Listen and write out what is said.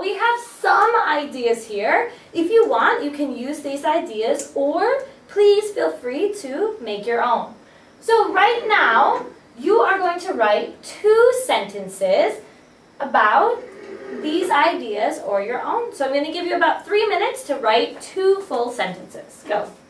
we have some ideas here. If you want, you can use these ideas, or please feel free to make your own. So right now, you are going to write 2 sentences about these ideas or your own. So I'm going to give you about 3 minutes to write 2 full sentences. Go.